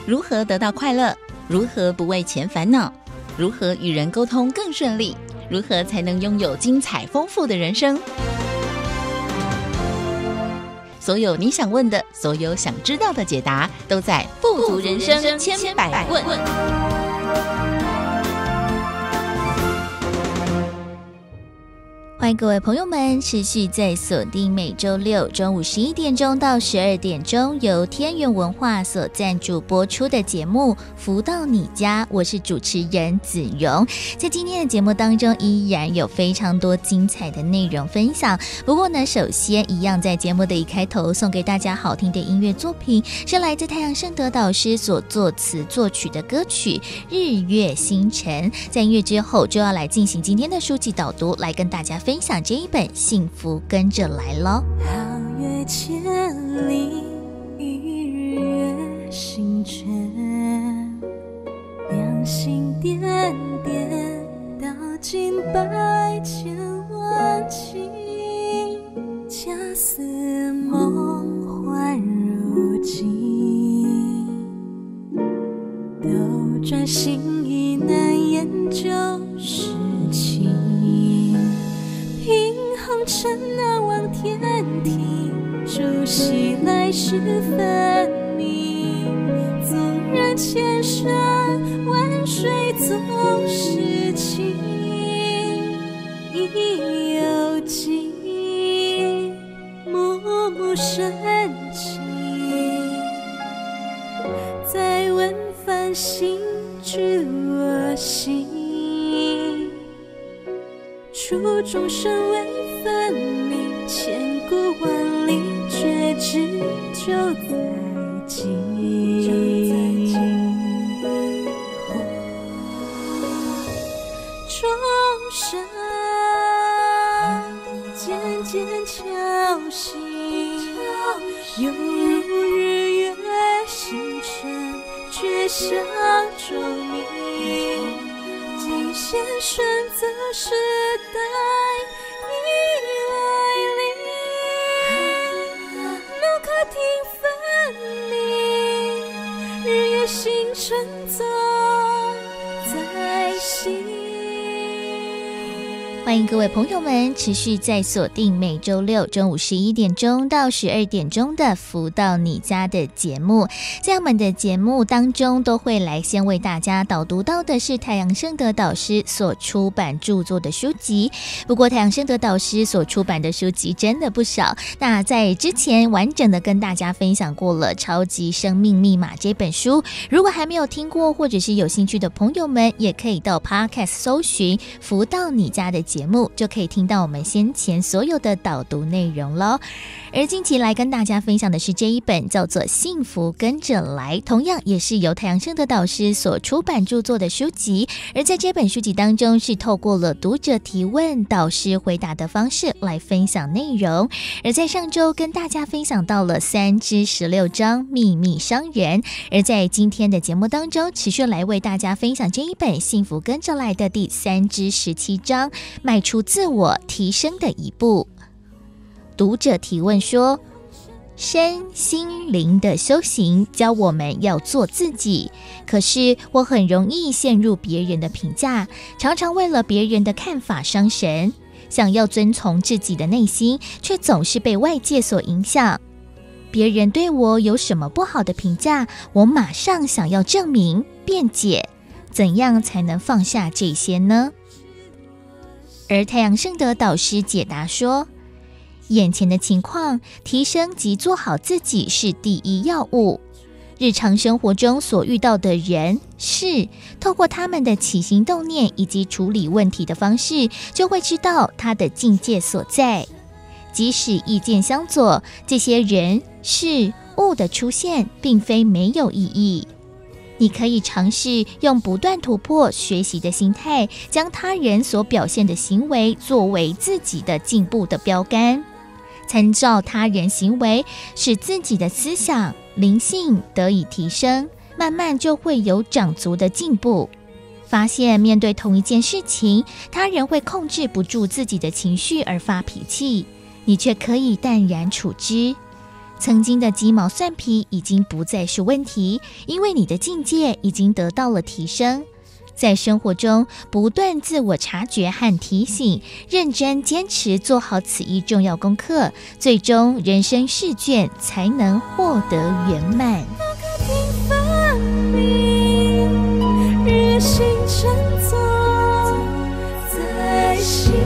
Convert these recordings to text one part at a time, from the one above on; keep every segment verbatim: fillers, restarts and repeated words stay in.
如何得到快乐？如何不为钱烦恼？如何与人沟通更顺利？如何才能拥有精彩丰富的人生？所有你想问的，所有想知道的解答，都在富足人生千百问。欢迎各位朋友们持续在锁定每周六中午十一点钟到十二点钟由天元文化所赞助播出的节目《福到你家》，我是主持人子荣。在今天的节目当中，依然有非常多精彩的内容分享。不过呢，首先一样在节目的一开头送给大家好听的音乐作品，是来自太阳圣德导师所作词作曲的歌曲《日月星辰》。在音乐之后，就要来进行今天的书籍导读，来跟大家分享。分享这一本《幸福跟着来》咯。 皓月千里，日月星辰，两心点点，道尽百千万情。恰似梦幻如镜，斗转星移难言就是情。凭红尘难忘天庭，朝夕来世分明。纵然千山万水总是情，意犹记，默默深情。再问繁星知我心，初众生未分明，千古万里绝知就在近。众生渐渐敲醒，犹如日月星辰，却笑钟鸣。尽现选择时代已来临，路可听分明，日月星辰总在心。 欢迎各位朋友们持续在锁定每周六中午十一点钟到十二点钟的福到你家的节目。在我们的节目当中都会来先为大家导读到的是太阳圣德导师所出版著作的书籍。不过太阳圣德导师所出版的书籍真的不少，那在之前完整的跟大家分享过了《超级生命密码》这本书，如果还没有听过或者是有兴趣的朋友们，也可以到 Podcast 搜寻福到你家的节目，就可以听到我们先前所有的导读内容咯。而近期来跟大家分享的是这一本叫做《幸福跟着来》，同样也是由太阳圣德导师所出版著作的书籍。而在这本书籍当中，是透过了读者提问、导师回答的方式来分享内容。而在上周跟大家分享到了三至十六章秘密商人，而在今天的节目当中，持续来为大家分享这一本《幸福跟着来》的第三至十七章，迈出自我提升的一步。读者提问说，身心灵的修行教我们要做自己，可是我很容易陷入别人的评价，常常为了别人的看法伤神，想要遵从自己的内心，却总是被外界所影响。别人对我有什么不好的评价，我马上想要证明、辩解，怎样才能放下这些呢？而太阳圣德导师解答说，眼前的情况，提升及做好自己是第一要务。日常生活中所遇到的人事，透过他们的起心动念以及处理问题的方式，就会知道他的境界所在。即使意见相左，这些人事物的出现并非没有意义。你可以尝试用不断突破学习的心态，将他人所表现的行为作为自己的进步的标杆，参照他人行为，使自己的思想灵性得以提升，慢慢就会有长足的进步。发现面对同一件事情，他人会控制不住自己的情绪而发脾气，你却可以淡然处之。 曾经的鸡毛蒜皮已经不再是问题，因为你的境界已经得到了提升。在生活中不断自我察觉和提醒，认真坚持做好此一重要功课，最终人生试卷才能获得圆满。日星辰坐在心，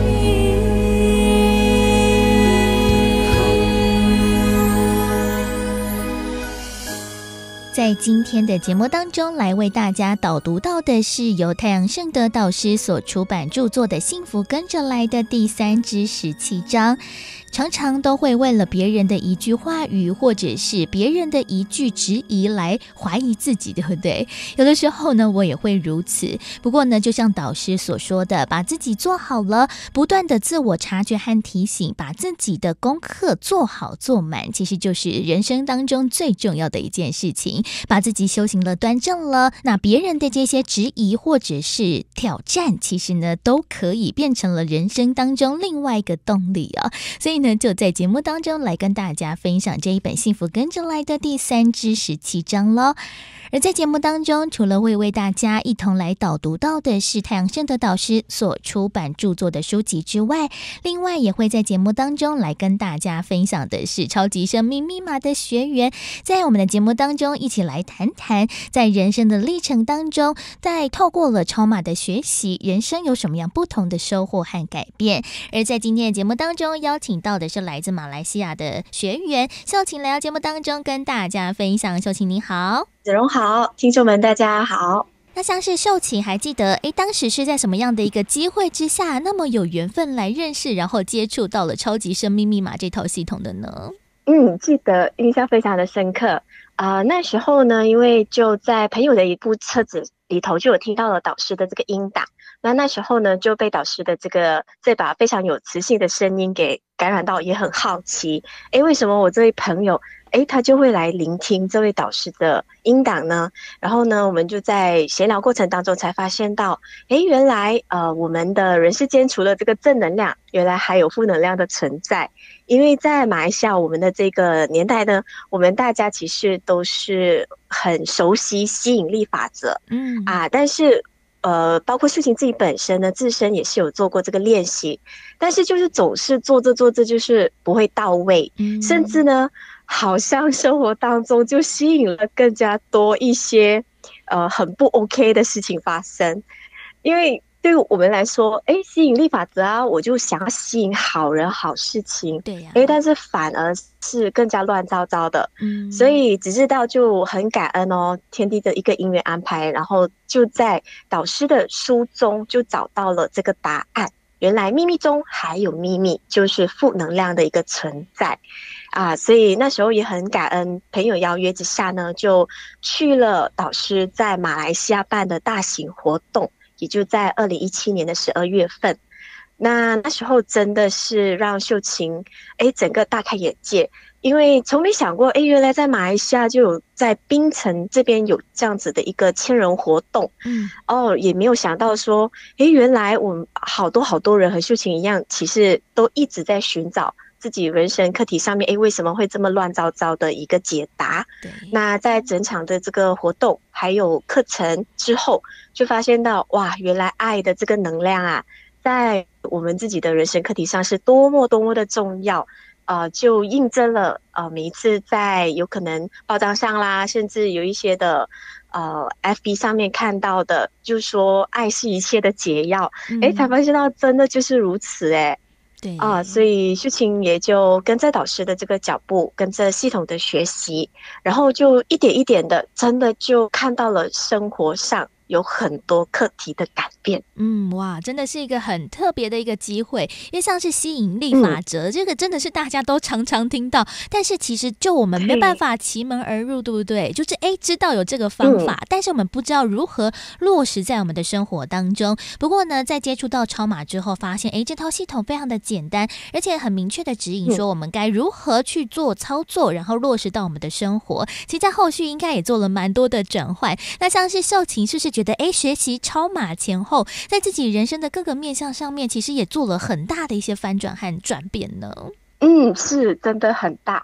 在今天的节目当中，来为大家导读到的是由太阳圣德导师所出版著作的《幸福跟着来的》第三至十七章。常常都会为了别人的一句话语，或者是别人的一句质疑来怀疑自己，对不对？有的时候呢，我也会如此。不过呢，就像导师所说的，把自己做好了，不断的自我察觉和提醒，把自己的功课做好做满，其实就是人生当中最重要的一件事情。把自己修行了，端正了，那别人的这些质疑或者是挑战，其实呢，都可以变成了人生当中另外一个动力啊。所以呢，就在节目当中来跟大家分享这一本《幸福跟着来的》第三至十七章咯。而在节目当中，除了会为大家一同来导读到的是太阳圣德导师所出版著作的书籍之外，另外也会在节目当中来跟大家分享的是超级生命密码的学员，在我们的节目当中一起来谈谈，在人生的历程当中，在透过了超码的学习，人生有什么样不同的收获和改变。而在今天的节目当中，邀请到的是来自马来西亚的学员秀琴来到节目当中跟大家分享。秀琴你好。 子荣好，听众们大家好。 那像是秀琴还记得诶当时是在什么样的一个机会之下，那么有缘分来认识然后接触到了超级生命密码这套系统的呢？ 嗯，记得印象非常的深刻啊、呃。那时候呢，因为就在朋友的一部册子里头就有听到了导师的这个音档，那那时候呢就被导师的这个这把非常有磁性的声音给感染到，也很好奇，诶为什么我这位朋友诶他就会来聆听这位导师的音档呢？然后呢我们就在闲聊过程当中才发现到，诶原来呃我们的人世间除了这个正能量，原来还有负能量的存在。因为在马来西亚我们的这个年代呢，我们大家其实都是很熟悉吸引力法则，嗯啊，但是呃，包括秀琴自己本身呢，自身也是有做过这个练习，但是就是总是做着做着就是不会到位，嗯、甚至呢，好像生活当中就吸引了更加多一些呃很不 OK 的事情发生，因为对我们来说，哎，吸引力法则啊，我就想要吸引好人好事情，对呀、啊，哎，但是反而是更加乱糟糟的，嗯，所以只知道就很感恩哦，天地的一个因缘安排，然后就在导师的书中就找到了这个答案，原来秘密中还有秘密，就是负能量的一个存在。啊，所以那时候也很感恩，朋友邀约之下呢，就去了导师在马来西亚办的大型活动，也就在二零一七年的十二月份。那那时候真的是让秀琴诶整个大开眼界，因为从没想过诶原来在马来西亚就有在槟城这边有这样子的一个千人活动，嗯，哦，也没有想到说诶原来我们好多好多人和秀琴一样，其实都一直在寻找自己人生课题上面，诶为什么会这么乱糟糟的一个解答。那在整场的这个活动还有课程之后，就发现到哇，原来爱的这个能量啊，在我们自己的人生课题上是多么多么的重要，呃，就印证了呃每一次在有可能报章上啦，甚至有一些的呃 F B 上面看到的，就是说爱是一切的解药，诶、嗯、才发现到真的就是如此诶。对啊、呃，所以秀琴也就跟着导师的这个脚步，跟着系统的学习，然后就一点一点的，真的就看到了生活上有很多课题的改变。 嗯，哇，真的是一个很特别的一个机会，因为像是吸引力法则、嗯、这个真的是大家都常常听到，但是其实就我们没办法奇门而入，对不对？就是诶知道有这个方法、嗯、但是我们不知道如何落实在我们的生活当中。不过呢，在接触到超码之后发现诶这套系统非常的简单，而且很明确的指引说我们该如何去做操作，然后落实到我们的生活。其实在后续应该也做了蛮多的转换。那像是秀琴是不是觉得诶学习超码前后，在自己人生的各个面向上面，其实也做了很大的一些翻转和转变呢？ 嗯，是真的很大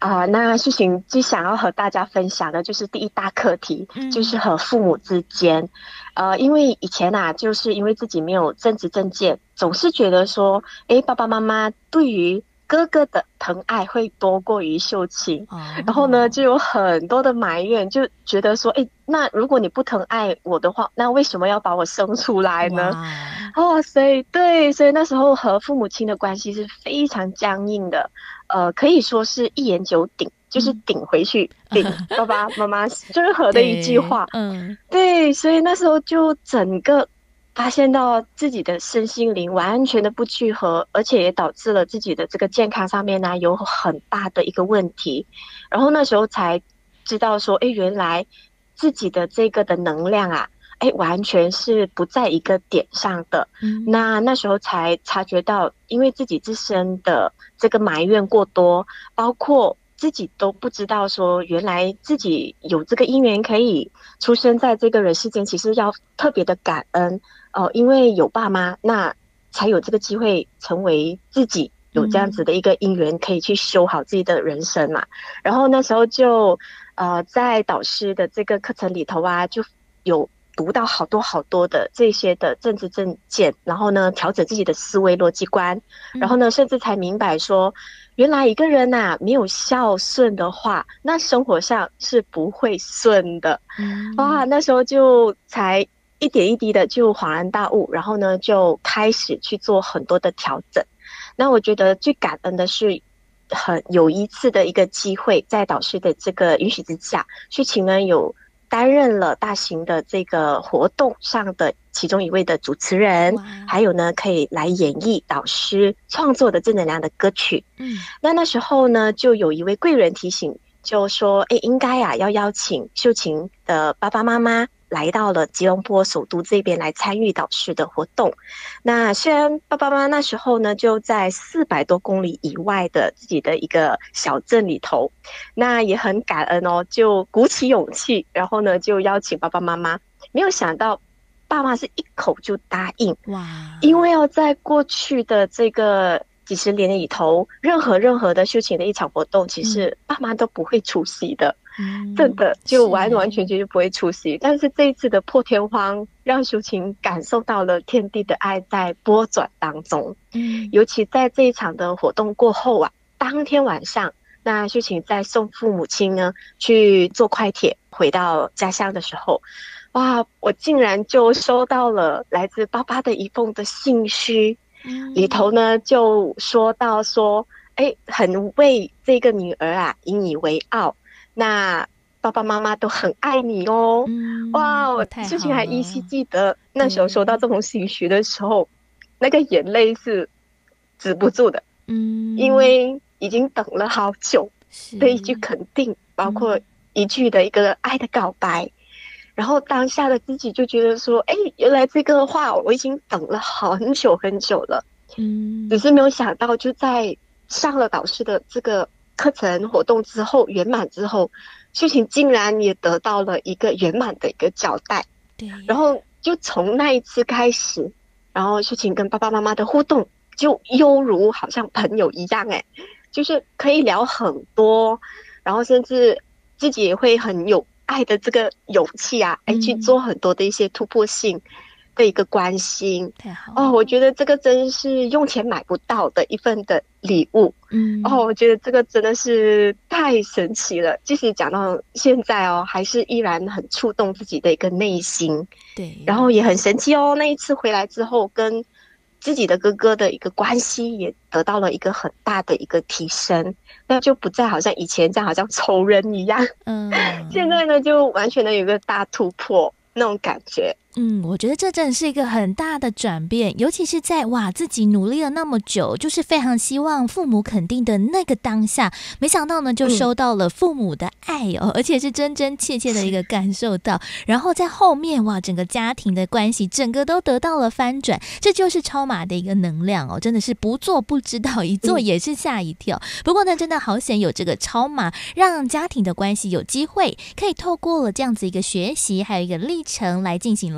啊、呃，那事情最想要和大家分享的就是第一大课题，嗯、就是和父母之间，呃，因为以前啊，就是因为自己没有正直正见，总是觉得说，哎，爸爸妈妈对于哥哥的疼爱会多过于秀琴，哦、然后呢，就有很多的埋怨，就觉得说，哎，那如果你不疼爱我的话，那为什么要把我生出来呢？哦，所以对，所以那时候和父母亲的关系是非常僵硬的。呃，可以说是一言九鼎，就是顶回去，嗯、顶爸爸妈妈任何的一句话，嗯，对，所以那时候就整个发现到自己的身心灵完全的不聚合，而且也导致了自己的这个健康上面呢有很大的一个问题，然后那时候才知道说，哎，原来自己的这个的能量啊。哎，完全是不在一个点上的。嗯，那那时候才察觉到，因为自己自身的这个埋怨过多，包括自己都不知道说，原来自己有这个因缘可以出生在这个人世间，其实要特别的感恩哦、呃，因为有爸妈，那才有这个机会成为自己有这样子的一个因缘，可以去修好自己的人生嘛。嗯、然后那时候就呃，在导师的这个课程里头啊，就有。读到好多好多的这些的政治正见，然后呢，调整自己的思维逻辑观，然后呢，甚至才明白说，原来一个人呐、啊，没有孝顺的话，那生活上是不会顺的。嗯、哇，那时候就才一点一滴的就恍然大悟，然后呢，就开始去做很多的调整。那我觉得最感恩的是。很有一次的一个机会，在导师的这个允许之下，去请呢有担任了大型的这个活动上的其中一位的主持人，还有呢可以来演绎导师创作的正能量的歌曲。嗯，那那时候呢就有一位贵人提醒，就说，哎，应该啊要邀请秀琴的爸爸妈妈。来到了吉隆坡首都这边来参与导师的活动。那虽然爸爸妈妈那时候呢就在四百多公里以外的自己的一个小镇里头，那也很感恩哦，就鼓起勇气，然后呢就邀请爸爸妈妈。没有想到爸妈是一口就答应，哇！因为要在过去的这个几十年里头，任何任何的秀琴的一场活动，其实爸妈都不会出席的。嗯，真的就完完全全就不会出席，但是这一次的破天荒让秀琴感受到了天地的爱在波转当中。嗯，尤其在这一场的活动过后啊，当天晚上，那秀琴在送父母亲呢去坐快铁回到家乡的时候，哇，我竟然就收到了来自爸爸的一封的信息，嗯、里头呢就说到说，哎，很为这个女儿啊引以为傲。那爸爸妈妈都很爱你哦，嗯、哇！我事情还依稀记得那时候收到这封信息的时候，那个眼泪是止不住的，嗯，因为已经等了好久的一句肯定，包括一句的一个爱的告白，嗯、然后当下的自己就觉得说，哎，原来这个话我已经等了很久很久了，嗯，只是没有想到就在上了导师的这个。课程活动之后圆满之后，秀琴竟然也得到了一个圆满的一个交代。对，然后就从那一次开始，然后秀琴跟爸爸妈妈的互动就犹如好像朋友一样，哎，就是可以聊很多，然后甚至自己也会很有爱的这个勇气啊，哎、嗯，去做很多的一些突破性的一个关心。太好哦，我觉得这个真是用钱买不到的一份的礼物。嗯，哦，我觉得这个真的是太神奇了。即使讲到现在哦，还是依然很触动自己的一个内心。对，然后也很神奇哦。那一次回来之后，跟自己的哥哥的一个关系也得到了一个很大的一个提升。那就不再好像以前这样，好像仇人一样。嗯，现在呢，就完全的有一个大突破那种感觉。 嗯，我觉得这真的是一个很大的转变，尤其是在哇自己努力了那么久，就是非常希望父母肯定的那个当下，没想到呢就收到了父母的爱哦，嗯、而且是真真切切的一个感受到，然后在后面哇整个家庭的关系整个都得到了翻转，这就是超马的一个能量哦，真的是不做不知道，一做也是吓一跳。嗯、不过呢，真的好险有这个超马，让家庭的关系有机会可以透过了这样子一个学习，还有一个历程来进行了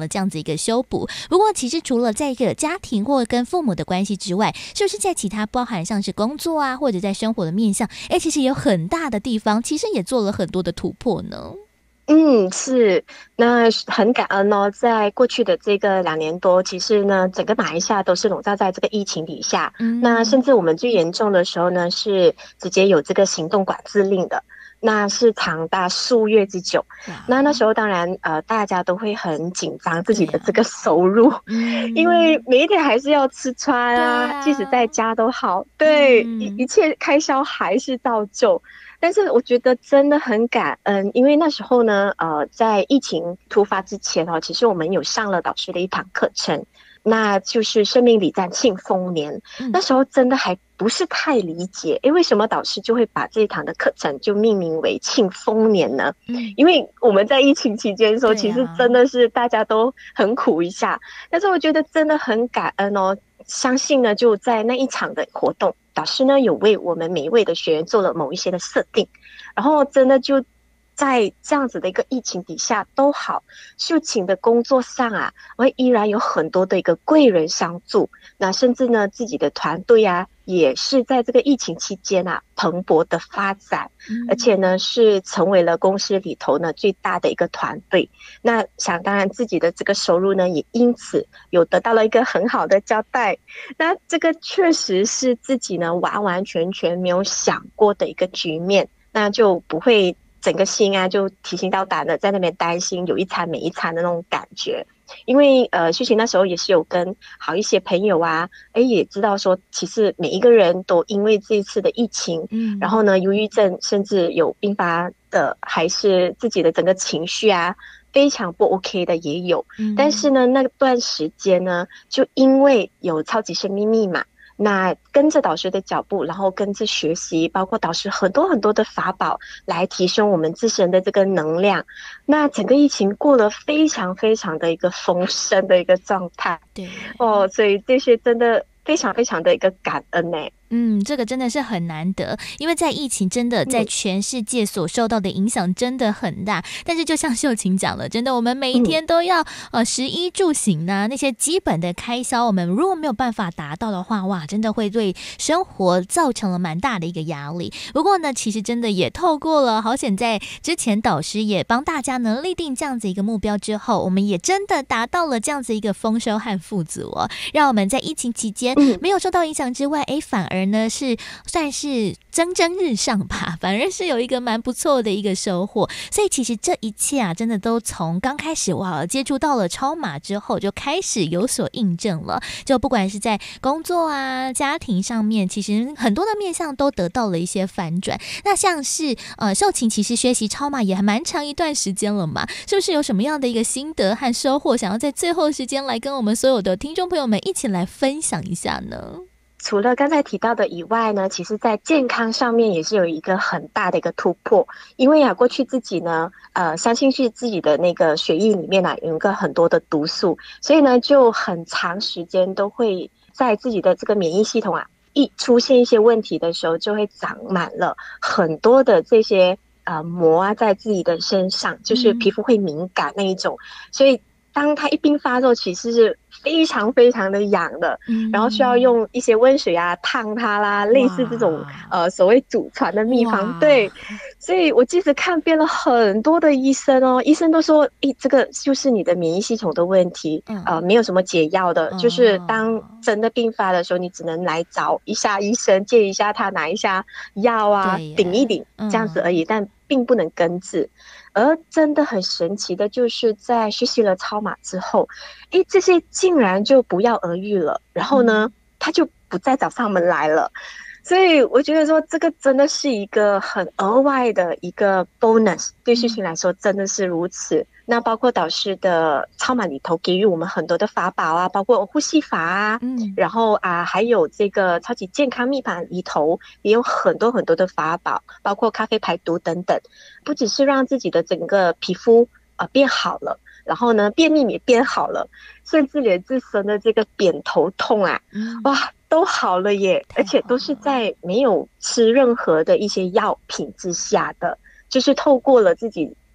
了这样子一个修补。不过其实除了在一个家庭或跟父母的关系之外，是不是在其他包含像是工作啊，或者在生活的面向，哎，其实有很大的地方，其实也做了很多的突破呢？ 嗯，是，那很感恩哦，在过去的这个两年多，其实呢，整个马来西亚都是笼罩在这个疫情底下。嗯，那甚至我们最严重的时候呢，是直接有这个行动管制令的，那是长达数月之久。那那时候当然，呃，大家都会很紧张自己的这个收入，啊嗯、因为每一天还是要吃穿啊，啊即使在家都好，对，嗯、一一切开销还是照旧。但是我觉得真的很感恩，因为那时候呢，呃，在疫情突发之前哦，其实我们有上了导师的一堂课程，那就是生命礼赞庆丰年。嗯、那时候真的还不是太理解，诶，为什么导师就会把这一堂的课程就命名为庆丰年呢？嗯、因为我们在疫情期间的时候，其实真的是大家都很苦一下，但是我觉得真的很感恩哦。相信呢，就在那一场的活动，导师呢有为我们每一位的学员做了某一些的设定，然后真的就在这样子的一个疫情底下都好，秀琴的工作上啊，我依然有很多的一个贵人相助，那甚至呢自己的团队啊，也是在这个疫情期间啊蓬勃的发展，嗯、而且呢是成为了公司里头呢最大的一个团队。那想当然自己的这个收入呢也因此有得到了一个很好的交代。那这个确实是自己呢完完全全没有想过的一个局面，那就不会整个心啊就提心吊胆的在那边担心有一餐没一餐的那种感觉。因为呃，秀琴那时候也是有跟好一些朋友啊，哎，也知道说，其实每一个人都因为这一次的疫情，嗯，然后呢，忧郁症甚至有并发的，还是自己的整个情绪啊，非常不 OK 的也有。嗯，但是呢，那段时间呢，就因为有超级生命密码。那跟着导师的脚步，然后跟着学习，包括导师很多很多的法宝来提升我们自身的这个能量。那整个疫情过了非常非常的一个丰盛的一个状态，对哦，所以这些真的非常非常的一个感恩呢。 嗯，这个真的是很难得，因为在疫情真的在全世界所受到的影响真的很大。嗯、但是就像秀琴讲了，真的我们每一天都要、嗯、呃食衣住行呢，那些基本的开销，我们如果没有办法达到的话，哇，真的会对生活造成了蛮大的一个压力。不过呢，其实真的也透过了好险，在之前导师也帮大家呢立定这样子一个目标之后，我们也真的达到了这样子一个丰收和富足哦，让我们在疫情期间没有受到影响之外，哎，反而而呢是算是蒸蒸日上吧，反而是有一个蛮不错的一个收获。所以其实这一切啊，真的都从刚开始哇接触到了超马之后，就开始有所印证了。就不管是在工作啊、家庭上面，其实很多的面向都得到了一些反转。那像是呃秀琴，其实学习超马也还蛮长一段时间了嘛，是不是有什么样的一个心得和收获，想要在最后时间来跟我们所有的听众朋友们一起来分享一下呢？ 除了刚才提到的以外呢，其实在健康上面也是有一个很大的一个突破。因为啊，过去自己呢，呃，相信是自己的那个血液里面啊有一个很多的毒素，所以呢，就很长时间都会在自己的这个免疫系统啊，一出现一些问题的时候，就会长满了很多的这些呃膜啊，在自己的身上，就是皮肤会敏感那一种，嗯、所以当它一并发作，其实是非常非常的痒的，嗯、然后需要用一些温水啊烫它啦，类似这种呃所谓祖传的秘方，对，所以我即使看遍了很多的医生哦，医生都说，诶，这个就是你的免疫系统的问题，嗯、呃，没有什么解药的，嗯、就是当真的病发的时候，你只能来找一下医生，借一下他拿一下药啊，顶一顶这样子而已，嗯、但并不能根治。而真的很神奇的就是在学习了超马之后，诶，这些竟然就不药而愈了，然后呢，他就不再找上门来了。所以我觉得说这个真的是一个很额外的一个 bonus， 对秀琴来说真的是如此。那包括导师的超马里头给予我们很多的法宝啊，包括呼吸法啊，嗯，然后啊还有这个超级健康密码里头也有很多很多的法宝，包括咖啡排毒等等，不只是让自己的整个皮肤呃变好了，然后呢便秘也变好了，甚至连自身的这个扁头痛啊，嗯、哇都好了耶，而且都是在没有吃任何的一些药品之下的，就是透过了自己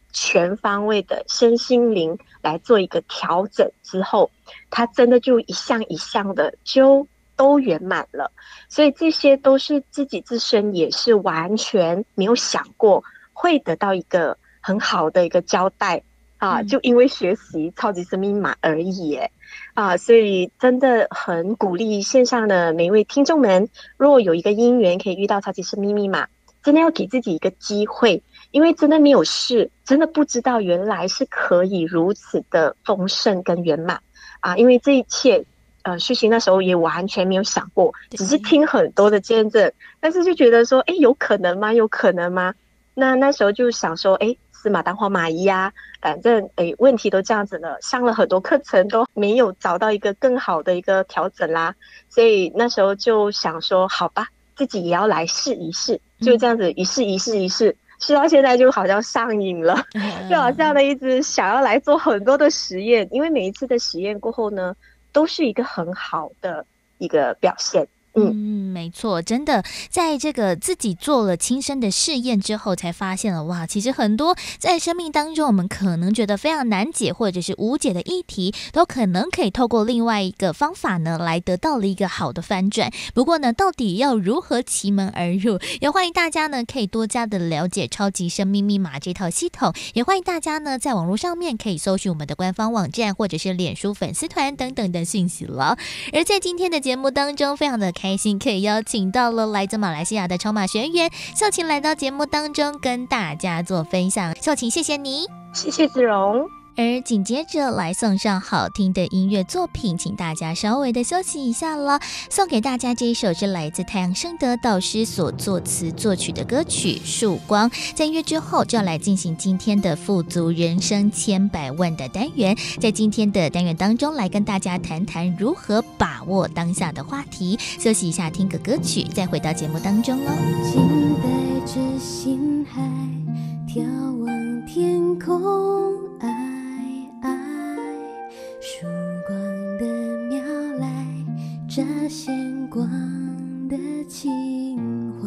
全方位的身心灵来做一个调整之后，他真的就一项一项的就都圆满了。所以这些都是自己自身也是完全没有想过会得到一个很好的一个交代啊，就因为学习超级生命密码而已耶啊，所以真的很鼓励线上的每一位听众们，如果有一个因缘可以遇到超级生命密码，真的要给自己一个机会，因为真的没有试，真的不知道原来是可以如此的丰盛跟圆满啊！因为这一切，呃，旭晴那时候也完全没有想过，只是听很多的见证，但是就觉得说，哎，有可能吗？有可能吗？那那时候就想说，哎，死马当活马医啊，反正哎，问题都这样子了，上了很多课程都没有找到一个更好的一个调整啦，所以那时候就想说，好吧，自己也要来试一试，就这样子一试一试一试，试到现在就好像上瘾了，就好像的一直想要来做很多的实验，因为每一次的实验过后呢，都是一个很好的一个表现。 嗯，没错，真的，在这个自己做了亲身的试验之后，才发现了哇，其实很多在生命当中我们可能觉得非常难解或者是无解的议题，都可能可以透过另外一个方法呢，来得到了一个好的翻转。不过呢，到底要如何奇门而入，也欢迎大家呢可以多加的了解超级生命密码这套系统，也欢迎大家呢在网络上面可以搜寻我们的官方网站或者是脸书粉丝团等等的讯息了。而在今天的节目当中，非常的开心可以邀请到了来自马来西亚的超马学员秀琴来到节目当中跟大家做分享。秀琴，谢谢你。 谢谢子荣。 而紧接着来送上好听的音乐作品，请大家稍微的休息一下了。送给大家这一首是来自太阳圣德导师所作词作曲的歌曲《曙光》。在音乐之后就要来进行今天的富足人生千百万的单元，在今天的单元当中来跟大家谈谈如何把握当下的话题。休息一下，听个歌曲，再回到节目当中喽。 静带着心海眺望天空，爱爱曙光的苗来，乍现光的情怀，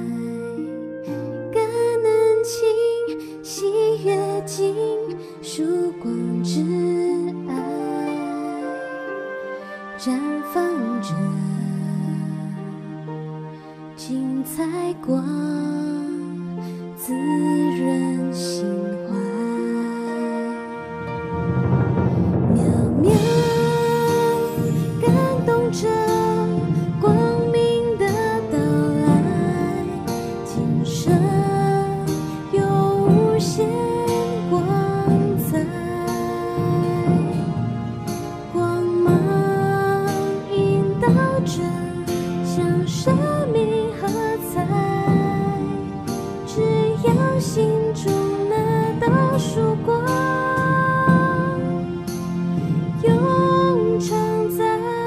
感恩情喜悦尽曙光之爱，绽放着精彩光，滋润心怀，渺渺感动着光明的到来，今生有无限光彩，光芒引导着向生命喝彩，只要心中那道曙光永常在。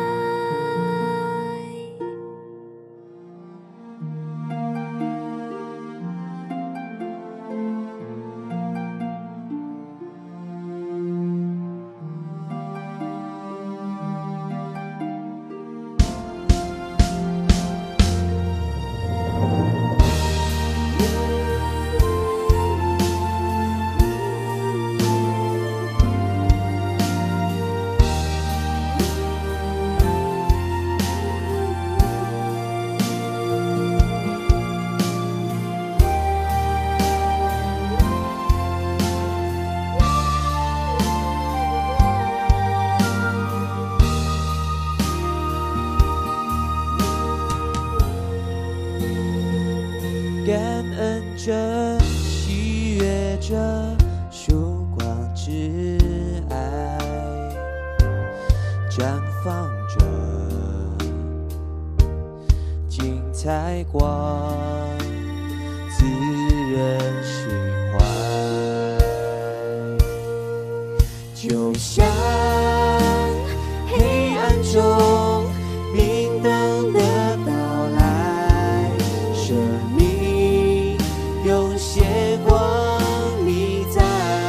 感恩着，喜悦着，曙光之爱，绽放着精彩光，滋润心怀，就像黑暗中明灯的到来，生命有些光明在，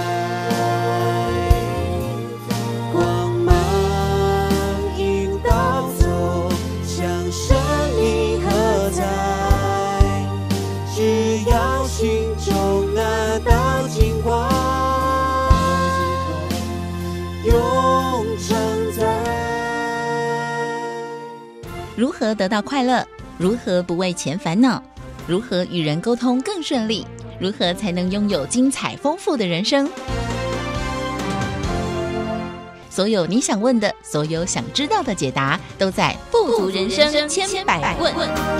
光芒引导走向生命喝彩，只要心中那道金光如何得到快乐？如何不为钱烦恼？如何与人沟通更顺利？如何才能拥有精彩丰富的人生？所有你想问的，所有想知道的解答，都在富足人生千百问。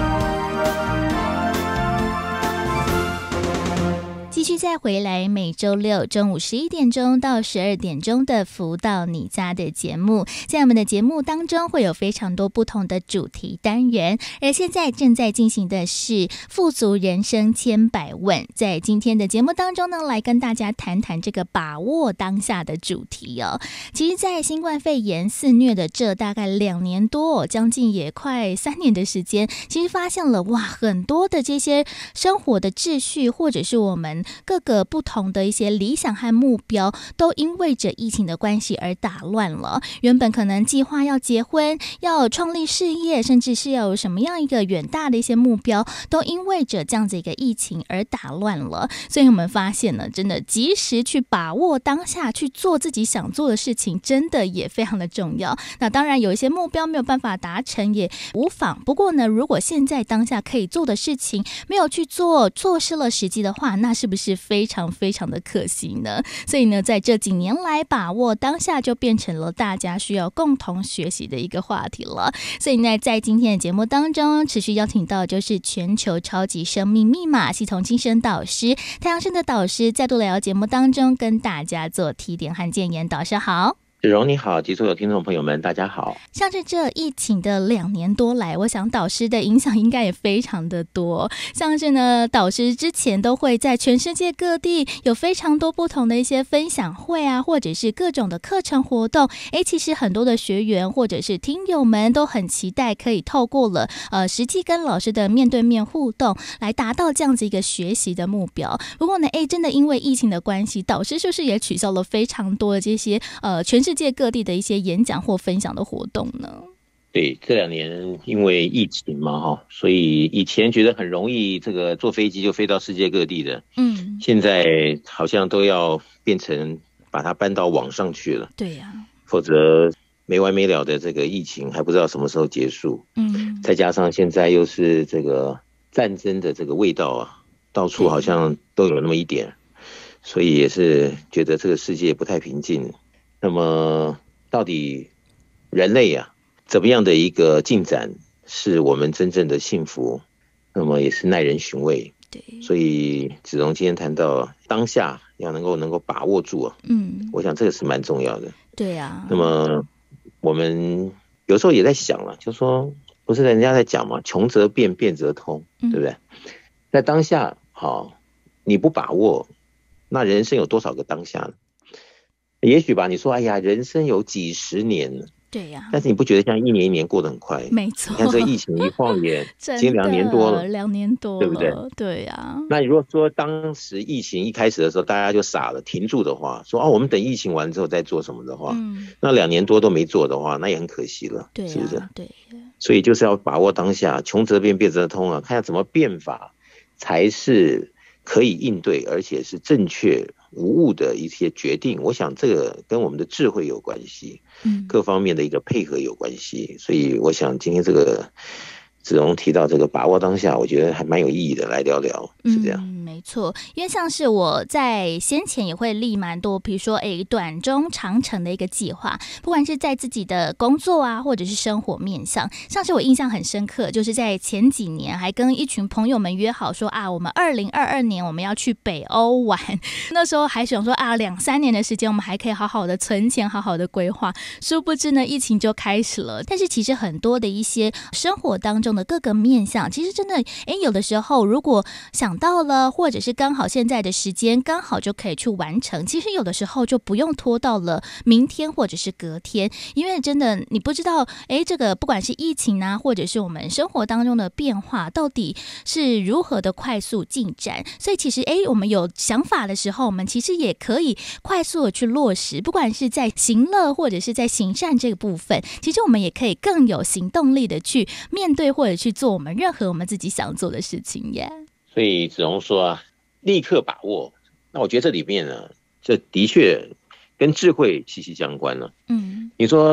继续再回来，每周六中午十一点钟到十二点钟的福到你家的节目，在我们的节目当中会有非常多不同的主题单元，而现在正在进行的是富足人生千百问。在今天的节目当中呢，来跟大家谈谈这个把握当下的主题哦。其实在新冠肺炎肆虐的这大概两年多、哦、将近也快三年的时间，其实发现了哇，很多的这些生活的秩序，或者是我们各个不同的一些理想和目标，都因为着疫情的关系而打乱了。原本可能计划要结婚、要创立事业，甚至是要有什么样一个远大的一些目标，都因为着这样子一个疫情而打乱了。所以我们发现呢，真的及时去把握当下，去做自己想做的事情，真的也非常的重要。那当然有一些目标没有办法达成也无妨，不过呢，如果现在当下可以做的事情没有去做，错失了时机的话，那是不是非常非常的可惜呢？所以呢，在这几年来，把握当下就变成了大家需要共同学习的一个话题了。所以呢，在今天的节目当中，持续邀请到就是全球超级生命密码系统精神导师太阳升的导师，再度来到节目当中跟大家做提点和建言。导师好。 子荣你好，及所有听众朋友们大家好。 像是这疫情的两年多来，我想导师的影响应该也非常的多。像是呢，导师之前都会在全世界各地有非常多不同的一些分享会啊，或者是各种的课程活动。诶，其实很多的学员或者是听友们都很期待可以透过了呃实际跟老师的面对面互动，来达到这样子一个学习的目标。不过呢，诶，真的因为疫情的关系，导师是不是也取消了非常多的这些呃全世界世界各地的一些演讲或分享的活动呢？ 对，这两年因为疫情嘛，哈，所以以前觉得很容易，这个坐飞机就飞到世界各地的，嗯，现在好像都要变成把它搬到网上去了。 对呀、啊， 否则没完没了的这个疫情还不知道什么时候结束。嗯，再加上现在又是这个战争的这个味道啊，到处好像都有那么一点，所以也是觉得这个世界不太平静。那么到底人类啊怎么样的一个进展是我们真正的幸福，那么也是耐人寻味。对，所以子荣今天谈到当下要能够能够把握住啊，嗯，我想这个是蛮重要的。 对啊， 那么我们有时候也在想了，就说不是人家在讲嘛，穷则变，变则通，对不对？嗯、在当下好，你不把握，那人生有多少个当下呢？也许吧，你说哎呀，人生有几十年了， 对呀、啊， 但是你不觉得像一年一年过得很快？ 没错， 你看这个疫情一晃眼，已经两年多了， 两年多了， 对不对？ 对呀、啊。 那你如果说当时疫情一开始的时候，大家就傻了，停住的话，说哦，我们等疫情完之后再做什么的话，嗯、那两年多都没做的话，那也很可惜了， 对、啊， 是不是？ 对。 所以就是要把握当下，穷则变，变则通啊，看下怎么变法才是可以应对，而且是正确无误的一些决定。我想这个跟我们的智慧有关系，嗯，各方面的一个配合有关系。所以我想今天这个子荣提到这个把握当下，我觉得还蛮有意义的，来聊聊，是这样。 嗯，没错，因为像是我在先前也会立蛮多，比如说诶短中长程的一个计划，不管是在自己的工作啊，或者是生活面向。像是我印象很深刻，就是在前几年还跟一群朋友们约好说啊，我们二零二二年我们要去北欧玩。那时候还想说啊，两三年的时间我们还可以好好的存钱，好好的规划。殊不知呢，疫情就开始了。但是其实很多的一些生活当中的各个面向，其实真的诶有的时候如果想到了，或者是刚好现在的时间刚好就可以去完成，其实有的时候就不用拖到了明天或者是隔天。因为真的你不知道诶这个不管是疫情啊，或者是我们生活当中的变化到底是如何的快速进展。所以其实诶我们有想法的时候，我们其实也可以快速的去落实，不管是在行乐或者是在行善这个部分，其实我们也可以更有行动力的去面对或者去做我们任何我们自己想做的事情耶。 所以子荣说啊，立刻把握。那我觉得这里面呢，这的确跟智慧息息相关了。嗯，你说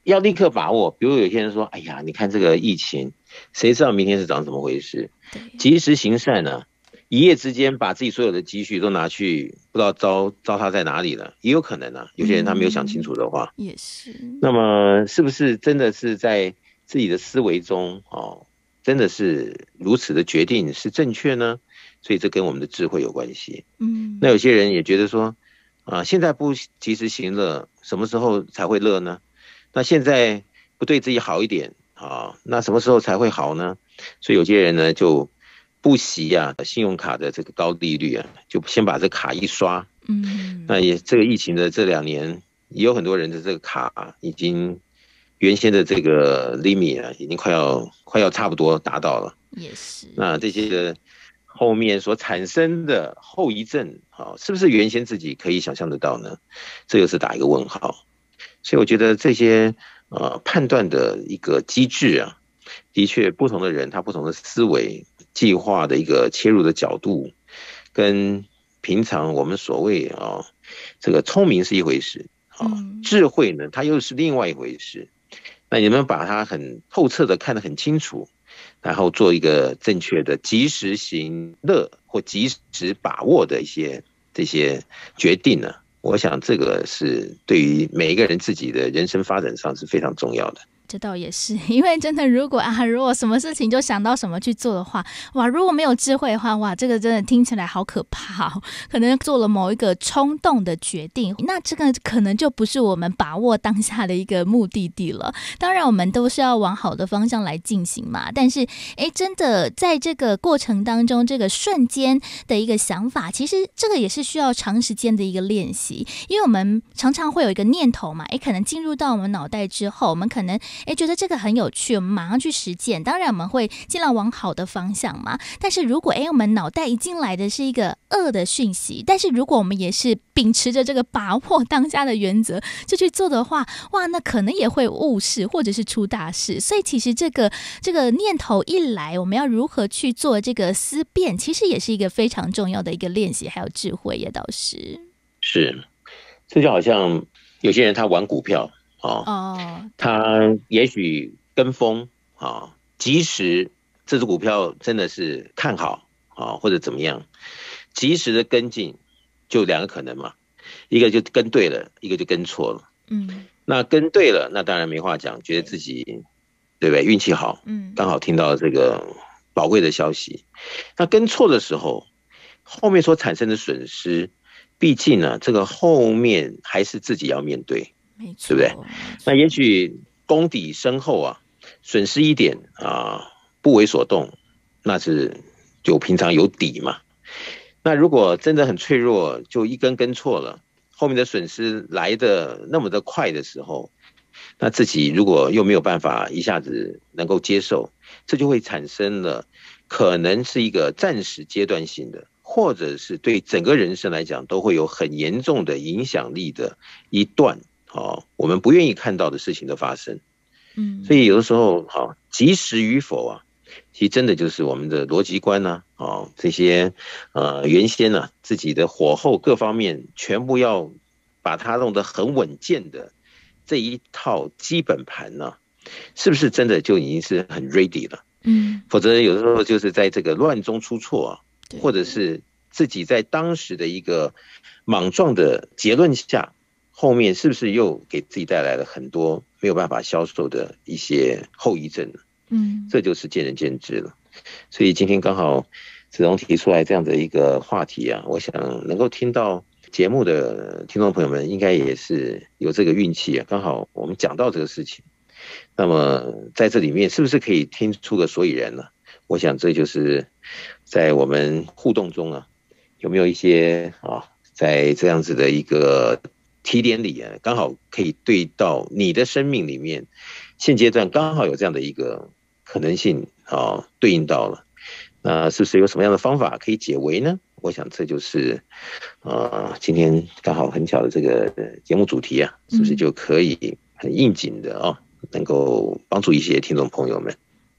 要立刻把握。比如有些人说，哎呀，你看这个疫情，谁知道明天是长怎么回事？及时行善呢、啊，一夜之间把自己所有的积蓄都拿去，不知道糟糟蹋在哪里了，也有可能啊。有些人他没有想清楚的话， 嗯、也是。 那么是不是真的是在自己的思维中哦，真的是如此的决定是正确呢？所以这跟我们的智慧有关系。嗯，那有些人也觉得说，啊，现在不及时行乐，什么时候才会乐呢？那现在不对自己好一点啊，那什么时候才会好呢？所以有些人呢就不惜啊信用卡的这个高利率啊，就先把这卡一刷。嗯，那也这个疫情的这两年，也有很多人的这个卡、啊、已经原先的这个 limit 啊，已经快要快要差不多达到了。 也是。那这些的后面所产生的后遗症，啊，是不是原先自己可以想象得到呢？这又是打一个问号。所以我觉得这些呃判断的一个机制啊，的确不同的人他不同的思维计划的一个切入的角度，跟平常我们所谓啊这个聪明是一回事啊，智慧呢它又是另外一回事。那你们把它很透彻的看得很清楚，然后做一个正确的及时行乐或及时把握的一些这些决定呢，我想这个是对于每一个人自己的人生发展上是非常重要的。 这倒也是，因为真的如果啊，如果什么事情就想到什么去做的话，哇，如果没有智慧的话，哇，这个真的听起来好可怕哦。可能做了某一个冲动的决定，那这个可能就不是我们把握当下的一个目的地了。当然我们都是要往好的方向来进行嘛，但是哎，真的在这个过程当中，这个瞬间的一个想法，其实这个也是需要长时间的一个练习。因为我们常常会有一个念头嘛，哎，可能进入到我们脑袋之后，我们可能哎，觉得这个很有趣，我们马上去实践。当然我们会尽量往好的方向嘛。但是如果哎，我们脑袋一进来的是一个恶的讯息，但是如果我们也是秉持着这个把握当下的原则就去做的话，哇，那可能也会误事或者是出大事。所以其实这个这个念头一来，我们要如何去做这个思辨，其实也是一个非常重要的一个练习，还有智慧也倒是。 是，这就好像有些人他玩股票。哦， oh. 他也许跟风啊，即使这只股票真的是看好啊，或者怎么样，及时的跟进，就两个可能嘛，一个就跟对了，一个就跟错了。嗯，那跟对了，那当然没话讲，觉得自己对不对运气好，嗯，刚好听到这个宝贵的消息。那跟错的时候，后面所产生的损失，毕竟呢，这个后面还是自己要面对。 没错， 对不对？那也许功底深厚啊，损失一点啊，不为所动，那是就平常有底嘛。那如果真的很脆弱，就一根跟错了，后面的损失来的那么的快的时候，那自己如果又没有办法一下子能够接受，这就会产生了可能是一个暂时阶段性的，或者是对整个人生来讲都会有很严重的影响力的一段。哦，我们不愿意看到的事情的发生，嗯，所以有的时候，好、哦，及时与否啊，其实真的就是我们的逻辑观呢、啊，哦，这些呃原先呢、啊、自己的火候各方面全部要把它弄得很稳健的这一套基本盘呢、啊，是不是真的就已经是很 ready 了？嗯，否则有的时候就是在这个乱中出错啊，或者是自己在当时的一个莽撞的结论下。后面是不是又给自己带来了很多没有办法消受的一些后遗症呢？嗯，这就是见仁见智了。所以今天刚好子荣提出来这样的一个话题啊，我想能够听到节目的听众朋友们应该也是有这个运气啊，刚好我们讲到这个事情，那么在这里面是不是可以听出个所以然呢？我想这就是在我们互动中啊，有没有一些啊，在这样子的一个提点里啊，刚好可以对到你的生命里面，现阶段刚好有这样的一个可能性啊，对应到了，那是不是有什么样的方法可以解围呢？我想这就是呃今天刚好很巧的这个节目主题啊，是不是就可以很应景的啊，能够帮助一些听众朋友们。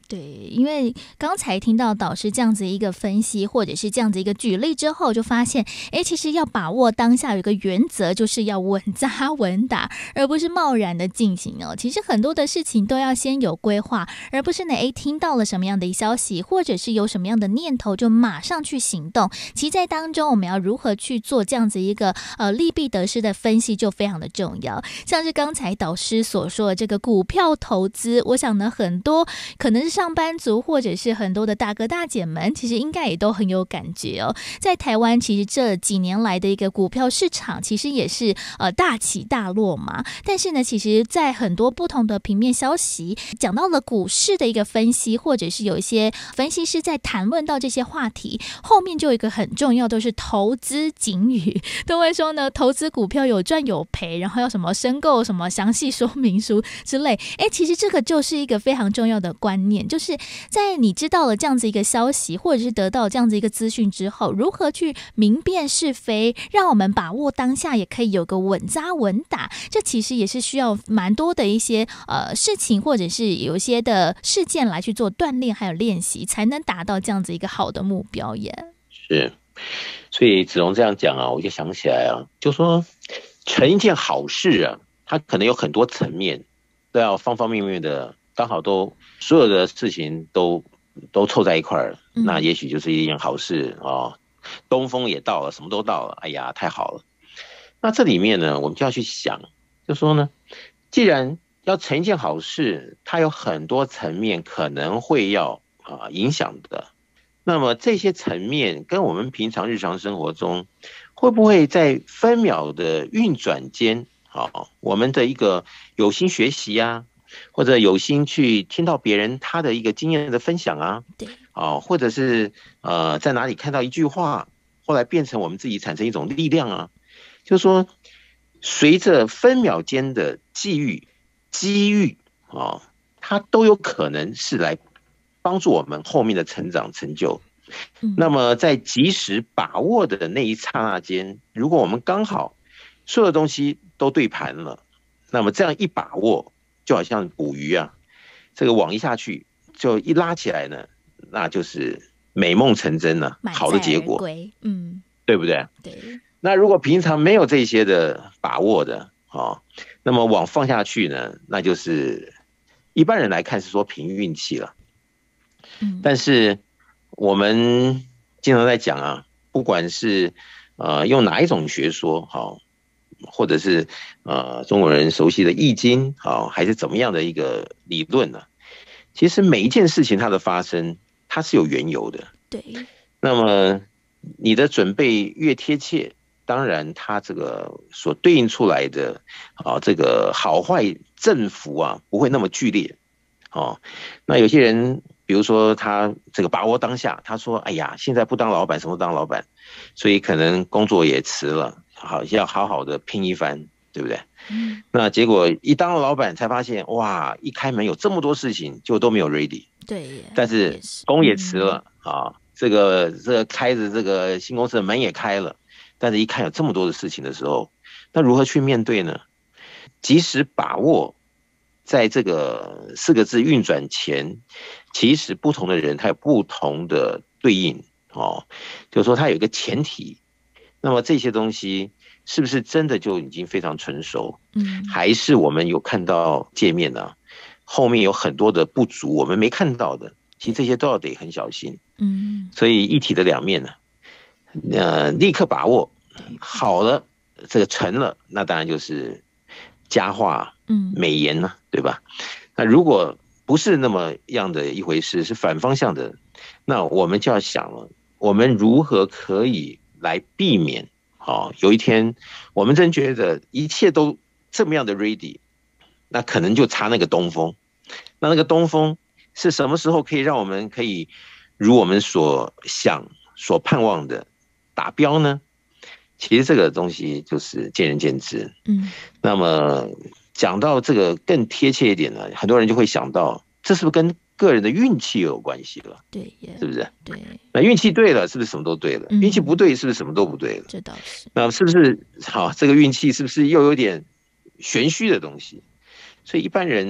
对，因为刚才听到导师这样子一个分析，或者是这样子一个举例之后，就发现，哎，其实要把握当下有一个原则，就是要稳扎稳打，而不是贸然的进行哦。其实很多的事情都要先有规划，而不是呢，哎，听到了什么样的消息，或者是有什么样的念头，就马上去行动。其实在当中，我们要如何去做这样子一个呃利弊得失的分析，就非常的重要。像是刚才导师所说的这个股票投资，我想呢，很多可能是上班族或者是很多的大哥大姐们，其实应该也都很有感觉哦。在台湾，其实这几年来的一个股票市场，其实也是呃大起大落嘛。但是呢，其实在很多不同的平面消息讲到了股市的一个分析，或者是有一些分析师在谈论到这些话题，后面就有一个很重要，都是投资警语，都会说呢，投资股票有赚有赔，然后要什么申购什么详细说明书之类。哎，其实这个就是一个非常重要的观念。就是在你知道了这样子一个消息，或者是得到这样子一个资讯之后，如何去明辨是非，让我们把握当下，也可以有个稳扎稳打。这其实也是需要蛮多的一些呃事情，或者是有一些的事件来去做锻炼，还有练习，才能达到这样子一个好的目标耶。 是，所以子龙这样讲啊，我就想起来啊，就说成一件好事啊，它可能有很多层面，都要方方面面的。刚好都所有的事情都都凑在一块儿，嗯，那也许就是一件好事哦。东风也到了，什么都到了，哎呀，太好了。那这里面呢，我们就要去想，就说呢，既然要成一件好事，它有很多层面可能会要啊影响的。那么这些层面跟我们平常日常生活中，会不会在分秒的运转间，啊，我们的一个有心学习啊，或者有心去听到别人他的一个经验的分享啊，对，啊，或者是呃在哪里看到一句话，后来变成我们自己产生一种力量啊，就是说，随着分秒间的际遇、机遇啊，它都有可能是来帮助我们后面的成长成就。嗯，那么在及时把握的那一刹那间，如果我们刚好所有东西都对盘了，那么这样一把握，就好像捕鱼啊，这个网一下去，就一拉起来呢，那就是美梦成真了，啊，好的结果，嗯，对不对？对。那如果平常没有这些的把握的，哦，那么网放下去呢，那就是一般人来看是说凭运气了，嗯，但是我们经常在讲啊，不管是呃用哪一种学说，好，哦，或者是呃中国人熟悉的易经，好，还是怎么样的一个理论呢？其实每一件事情它的发生，它是有缘由的。对。那么你的准备越贴切，当然它这个所对应出来的啊这个好坏振幅啊不会那么剧烈。哦，那有些人比如说他这个把握当下，他说哎呀现在不当老板什么当老板，所以可能工作也辞了，好要好好的拼一番，对不对？嗯，那结果一当了老板才发现，哇，一开门有这么多事情，就都没有 ready。对，但是工也辞了，嗯，啊，这个这个开着这个新公司的门也开了，但是一看有这么多的事情的时候，那如何去面对呢？及时把握，在这个四个字运转前，其实不同的人他有不同的对应哦，就是说他有一个前提，那么这些东西是不是真的就已经非常成熟？嗯，还是我们有看到界面呢，啊？后面有很多的不足，我们没看到的，其实这些都要得很小心。嗯，所以一体的两面呢，呃，立刻把握好了，这个成了，那当然就是佳话，嗯，美言呢，对吧？那如果不是那么样的一回事，是反方向的，那我们就要想了，我们如何可以来避免？哦，有一天我们真觉得一切都这么样的 ready， 那可能就差那个东风。那那个东风是什么时候可以让我们可以如我们所想所盼望的达标呢？其实这个东西就是见仁见智。嗯，那么讲到这个更贴切一点呢，很多人就会想到，这是不是跟个人的运气有关系了？对，是不是？对，那运气对了，是不是什么都对了？嗯，运气不对，是不是什么都不对了？这倒是。那是不是好？这个运气是不是又有点玄虚的东西？所以一般人他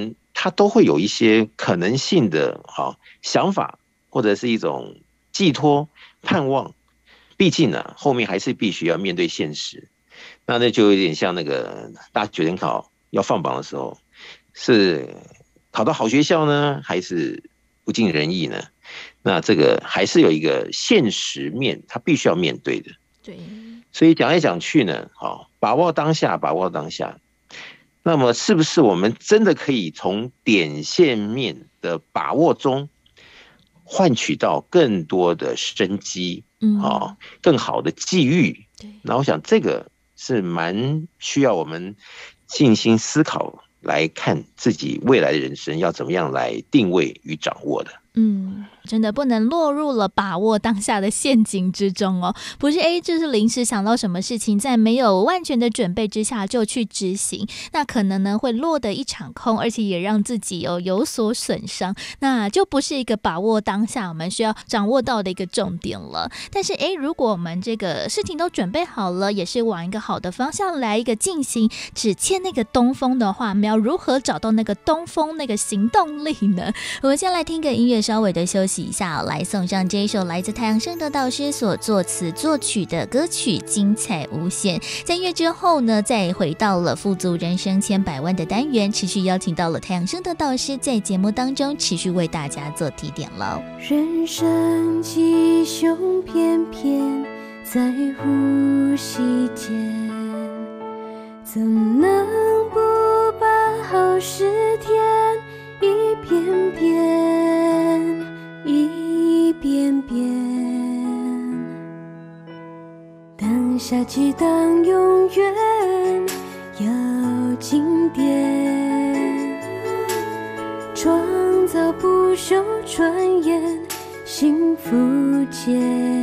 他都会有一些可能性的好想法，或者是一种寄托、盼望。毕竟呢，后面还是必须要面对现实。那那就有点像那个大学联考要放榜的时候，是考到好学校呢，还是不尽人意呢？那这个还是有一个现实面，他必须要面对的。 对， 所以讲来讲去呢，好，把握当下，把握当下。那么，是不是我们真的可以从点线面的把握中，换取到更多的生机，嗯，好，更好的际遇？对，那我想这个是蛮需要我们静心思考，来看自己未来的人生要怎么样来定位与掌握的。 嗯，真的不能落入了把握当下的陷阱之中哦。不是哎，就是临时想到什么事情，在没有万全的准备之下就去执行，那可能呢会落得一场空，而且也让自己有有所损伤，那就不是一个把握当下我们需要掌握到的一个重点了。但是哎，如果我们这个事情都准备好了，也是往一个好的方向来一个进行，只欠那个东风的话，我们要如何找到那个东风那个行动力呢？我们先来听个音乐，稍微的休息一下，来送上这一首来自太阳升的导师所作词作曲的歌曲《精彩无限》。在音乐之后呢，再回到了富足人生千百万的单元，持续邀请到了太阳升的导师在节目当中持续为大家做提点了。 人生吉凶偏偏在呼吸间，怎能不把好时天一遍遍一遍遍，当下即当永远要经典，创造不朽传言幸福间，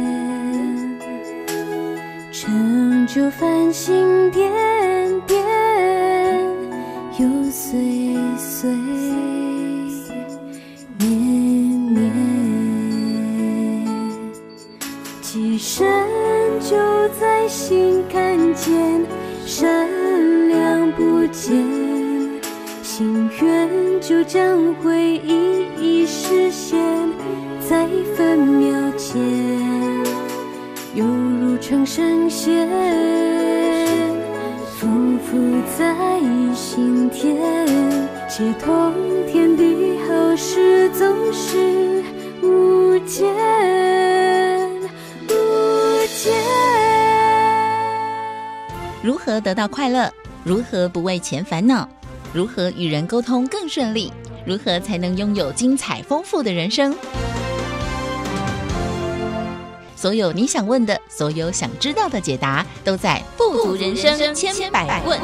成就繁星点点，又岁岁年年，其身就在心看见，善良不减，心愿就将会一一实现，在分秒间犹如成神仙，匍匐在心田，接通天地好事总是无间无间。 如何得到快乐？如何不为钱烦恼？如何与人沟通更顺利？如何才能拥有精彩丰富的人生？所有你想问的，所有想知道的解答，都在富足人生千百问。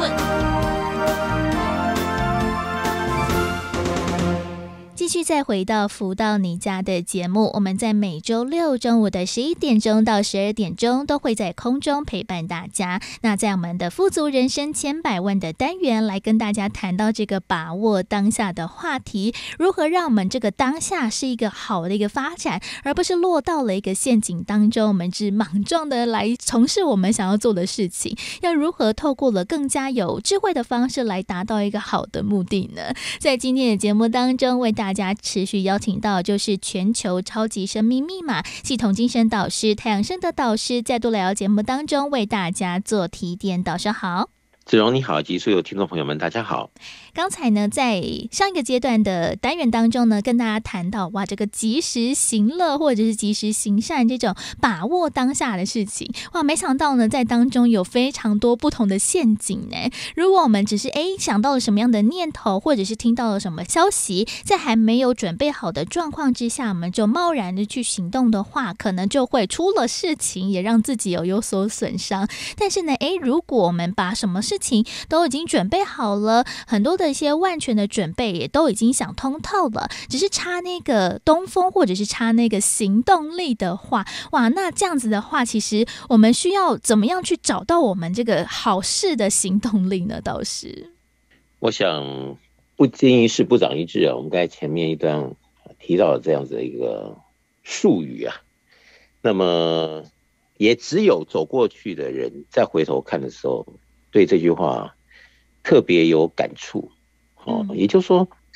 继续再回到福到你家的节目，我们在每周六中午的十一点钟到十二点钟都会在空中陪伴大家。那在我们的富足人生千百万的单元，来跟大家谈到这个把握当下的话题，如何让我们这个当下是一个好的一个发展，而不是落到了一个陷阱当中，我们只莽撞的来从事我们想要做的事情，要如何透过了更加有智慧的方式来达到一个好的目的呢？在今天的节目当中，为大家大家持续邀请到就是全球超级生命密码系统精神导师太阳升的导师，再度来到节目当中为大家做提点。导师好。 子荣你好，及所有听众朋友们大家好。 刚才呢在上一个阶段的单元当中呢，跟大家谈到哇这个及时行乐或者是及时行善这种把握当下的事情，哇没想到呢在当中有非常多不同的陷阱呢。如果我们只是哎想到了什么样的念头，或者是听到了什么消息，在还没有准备好的状况之下，我们就贸然的去行动的话，可能就会出了事情，也让自己有有所损伤。但是呢哎如果我们把什么事情都已经准备好了，很多的一些万全的准备也都已经想通透了，只是差那个东风或者是差那个行动力的话，哇那这样子的话，其实我们需要怎么样去找到我们这个好事的行动力呢？倒是我想不经一事不长一智啊，我们刚才前面一段提到了这样子的一个术语啊，那么也只有走过去的人再回头看的时候，对这句话特别有感触。哦，也就是说，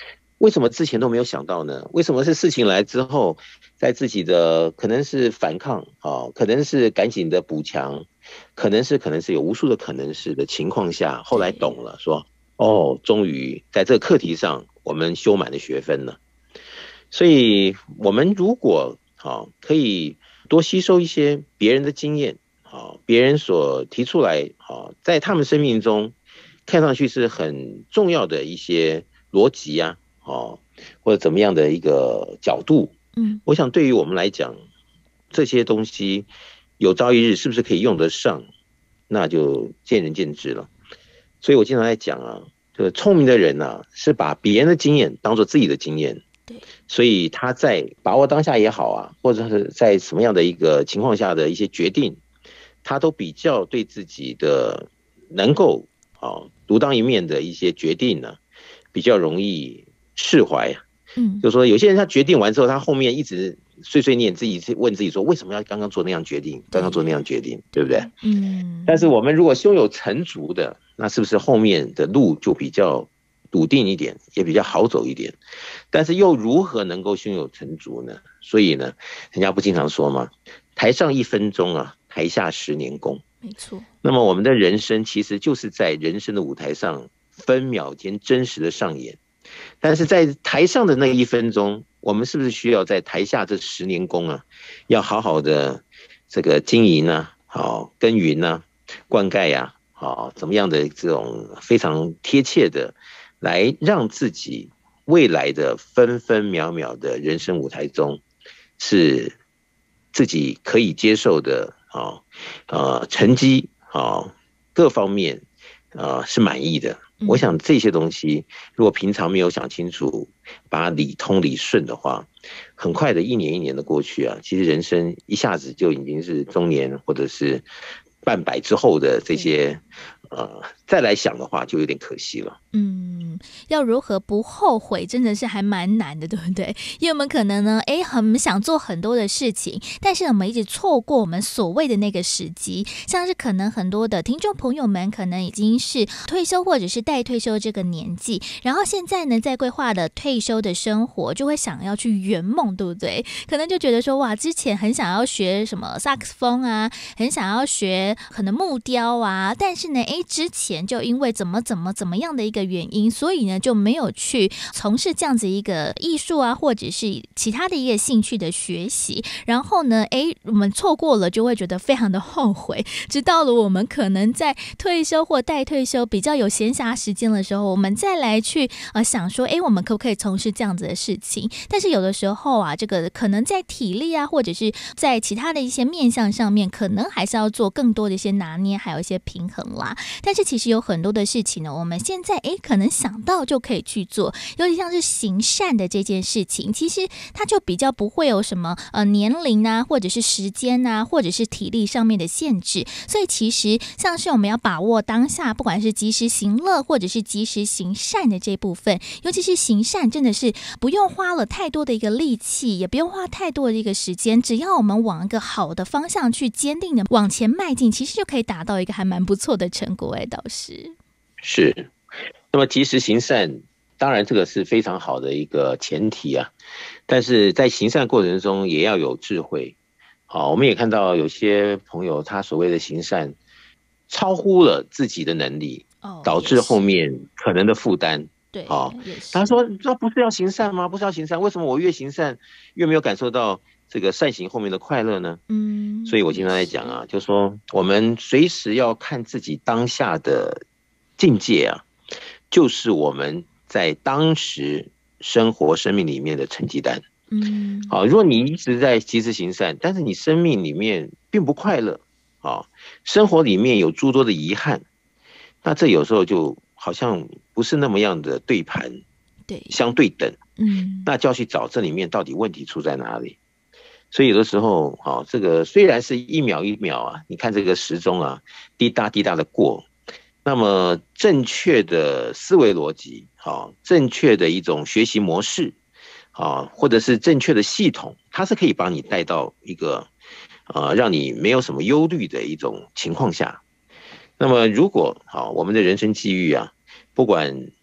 为什么之前都没有想到呢？为什么是事情来之后，在自己的可能是反抗啊，可能是赶紧的补强，可能是可能是有无数的可能是的情况下，后来懂了，说哦，终于在这个课题上我们修满了学分了。所以我们如果啊可以多吸收一些别人的经验啊，别人所提出来啊，在他们生命中看上去是很重要的一些逻辑啊，哦，或者怎么样的一个角度，嗯，我想对于我们来讲，这些东西有朝一日是不是可以用得上，那就见仁见智了。所以我经常在讲啊，这个聪明的人啊，是把别人的经验当作自己的经验，对，所以他在把握当下也好啊，或者是在什么样的一个情况下的一些决定，他都比较对自己的能够啊独当一面的一些决定呢，比较容易释怀啊。嗯，就是说有些人他决定完之后，他后面一直碎碎念，自己问自己说，为什么要刚刚做那样决定，刚刚做那样决定，对不对？嗯。但是我们如果胸有成竹的，那是不是后面的路就比较笃定一点，也比较好走一点？但是又如何能够胸有成竹呢？所以呢，人家不经常说吗？台上一分钟啊，台下十年功。没错。那么我们的人生其实就是在人生的舞台上分秒间真实的上演。但是在台上的那一分钟，我们是不是需要在台下这十年功啊，要好好的这个经营啊，好耕耘啊，灌溉呀，好怎么样的这种非常贴切的，来让自己未来的分分秒秒的人生舞台中，是自己可以接受的啊，呃成绩啊各方面啊是满意的。我想这些东西，如果平常没有想清楚，把它理通理顺的话，很快的一年一年的过去啊，其实人生一下子就已经是中年或者是半百之后的这些，呃，再来想的话，就有点可惜了。 嗯，要如何不后悔，真的是还蛮难的，对不对？因为我们可能呢，哎，很想做很多的事情，但是我们一直错过我们所谓的那个时机。像是可能很多的听众朋友们，可能已经是退休或者是待退休这个年纪，然后现在呢，在规划的退休的生活，就会想要去圆梦，对不对？可能就觉得说，哇，之前很想要学什么萨克斯风啊，很想要学可能木雕啊，但是呢，哎，之前就因为怎么怎么怎么样的一个原因，所以呢就没有去从事这样子一个艺术啊，或者是其他的一个兴趣的学习，然后呢，哎，我们错过了就会觉得非常的后悔。直到了我们可能在退休或待退休比较有闲暇时间的时候，我们再来去呃想说，哎，我们可不可以从事这样子的事情？但是有的时候啊，这个可能在体力啊，或者是在其他的一些面向上面，可能还是要做更多的一些拿捏，还有一些平衡啦。但是其实有很多的事情呢，我们现在哎可能想到就可以去做，尤其像是行善的这件事情，其实它就比较不会有什么呃年龄啊，或者是时间啊，或者是体力上面的限制。所以其实像是我们要把握当下，不管是及时行乐或者是及时行善的这部分，尤其是行善真的是不用花了太多的一个力气，也不用花太多的一个时间，只要我们往一个好的方向去坚定的往前迈进，其实就可以达到一个还蛮不错的成果。哎，导师是，那么及时行善，当然这个是非常好的一个前提啊，但是在行善过程中也要有智慧。好，我们也看到有些朋友他所谓的行善超乎了自己的能力，哦、导致后面可能的负担。对，好、哦，他说那不是要行善吗？不是要行善，为什么我越行善越没有感受到这个善行后面的快乐呢？嗯，所以我经常在讲啊，就是说我们随时要看自己当下的境界啊，就是我们在当时生活生命里面的成绩单。嗯，好，如果你一直在及时行善，但是你生命里面并不快乐，啊，生活里面有诸多的遗憾，那这有时候就好像不是那么样的对盘，对，相对等，嗯，那就要去找这里面到底问题出在哪里。所以有的时候，啊，这个虽然是一秒一秒啊，你看这个时钟啊，滴答滴答的过，那么正确的思维逻辑，好，正确的一种学习模式。啊，或者是正确的系统，它是可以把你带到一个，呃，让你没有什么忧虑的一种情况下。那么，如果好，我们的人生际遇啊，不管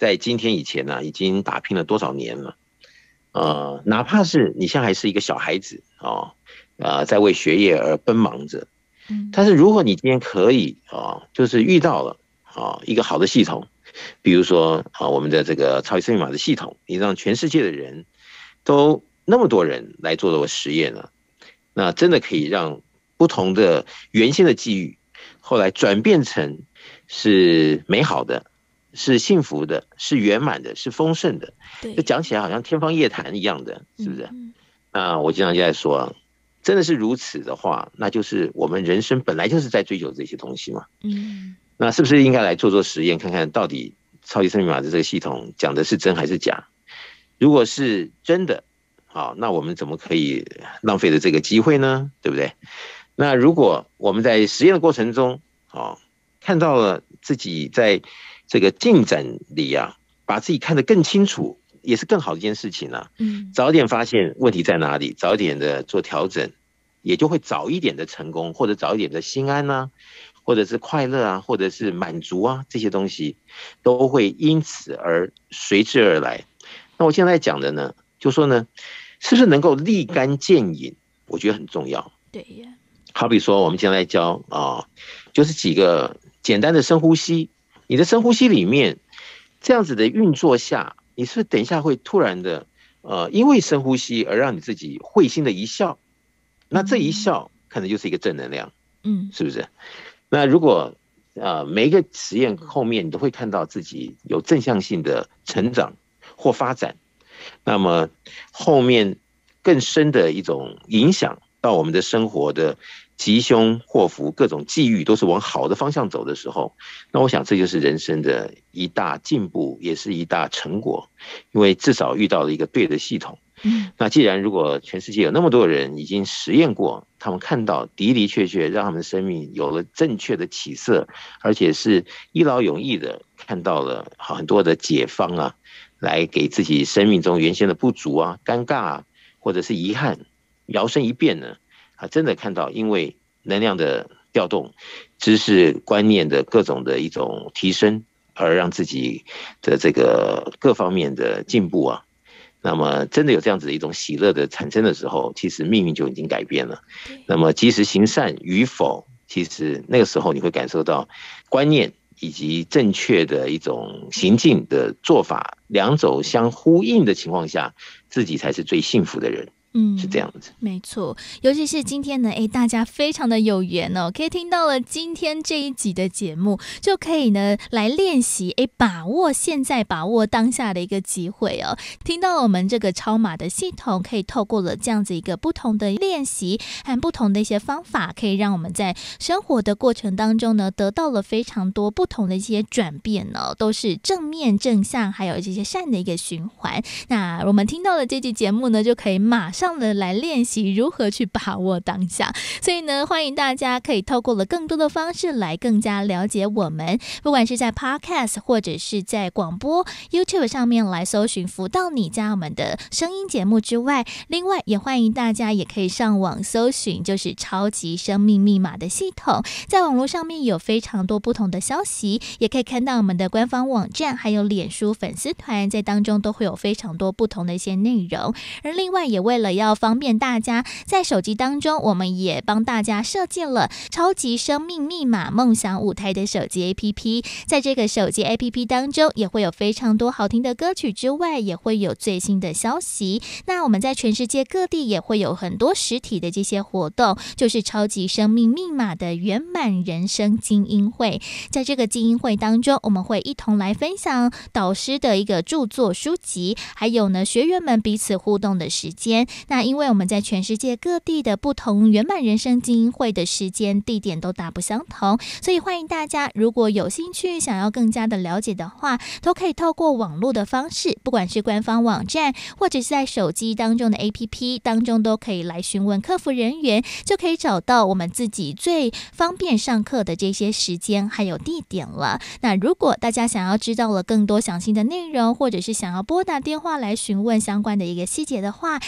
在今天以前呢、啊，已经打拼了多少年了。呃，哪怕是你现在还是一个小孩子啊，呃，在为学业而奔忙着，但是如果你今天可以啊，就是遇到了啊一个好的系统，比如说啊我们的这个超级生命码的系统，你让全世界的人都那么多人来做这个实验了，那真的可以让不同的原先的际遇，后来转变成是美好的。是幸福的，是圆满的，是丰盛的，就讲起来好像天方夜谭一样的，是不是？嗯、啊，我经常就在说，真的是如此的话，那就是我们人生本来就是在追求这些东西嘛。嗯，那是不是应该来做做实验，看看到底超级生命码的这个系统讲的是真还是假？如果是真的，好，那我们怎么可以浪费了这个机会呢？对不对？那如果我们在实验的过程中，哦，看到了自己在这个进展里啊，把自己看得更清楚，也是更好的一件事情啊。嗯，早点发现问题在哪里，早点的做调整，也就会早一点的成功，或者早一点的心安啊，或者是快乐啊，或者是满足啊，这些东西都会因此而随之而来。那我现在讲的呢，就说呢，是不是能够立竿见影？我觉得很重要。 对呀。 好比说，我们现在教啊，就是几个简单的深呼吸。你的深呼吸里面，这样子的运作下，你是不是等一下会突然的，呃，因为深呼吸而让你自己会心的一笑？那这一笑可能就是一个正能量，嗯，是不是？那如果呃每一个实验后面你都会看到自己有正向性的成长或发展，那么后面更深的一种影响到我们的生活的吉凶祸福各种际遇都是往好的方向走的时候，那我想这就是人生的一大进步，也是一大成果，因为至少遇到了一个对的系统。嗯，那既然如果全世界有那么多人已经实验过，他们看到的的确确让他们生命有了正确的起色，而且是一劳永逸的看到了很多的解方啊，来给自己生命中原先的不足啊、尴尬啊，或者是遗憾摇身一变呢，啊，真的看到因为能量的调动、知识观念的各种的一种提升，而让自己的这个各方面的进步啊，那么真的有这样子的一种喜乐的产生的时候，其实命运就已经改变了。那么即使行善与否，其实那个时候你会感受到观念以及正确的一种行进的做法，两者相呼应的情况下，自己才是最幸福的人。嗯，是这样子， 没错。尤其是今天呢，哎，大家非常的有缘哦，可以听到了今天这一集的节目，就可以呢来练习，哎，把握现在，把握当下的一个机会哦。听到我们这个超码的系统，可以透过了这样子一个不同的练习和不同的一些方法，可以让我们在生活的过程当中呢，得到了非常多不同的一些转变呢，都是正面正向，还有这些善的一个循环。那我们听到了这期节目呢，就可以马上上的来练习如何去把握当下，所以呢，欢迎大家可以透过了更多的方式来更加了解我们，不管是在 Podcast 或者是在广播 YouTube 上面来搜寻福到你家我们的声音节目之外，另外也欢迎大家也可以上网搜寻就是超级生命密码的系统，在网络上面有非常多不同的消息，也可以看到我们的官方网站还有脸书粉丝团，在当中都会有非常多不同的一些内容。而另外也为了要方便大家，在手机当中我们也帮大家设计了超级生命密码梦想舞台的手机 A P P， 在这个手机 A P P 当中也会有非常多好听的歌曲之外，也会有最新的消息。那我们在全世界各地也会有很多实体的这些活动，就是超级生命密码的圆满人生精英会。在这个精英会当中，我们会一同来分享导师的一个著作书籍，还有呢学员们彼此互动的时间。那因为我们在全世界各地的不同圆满人生精英会的时间地点都大不相同，所以欢迎大家如果有兴趣想要更加的了解的话，都可以透过网络的方式，不管是官方网站或者是在手机当中的 A P P 当中，都可以来询问客服人员，就可以找到我们自己最方便上课的这些时间还有地点了。那如果大家想要知道了更多详细的内容，或者是想要拨打电话来询问相关的一个细节的话，也欢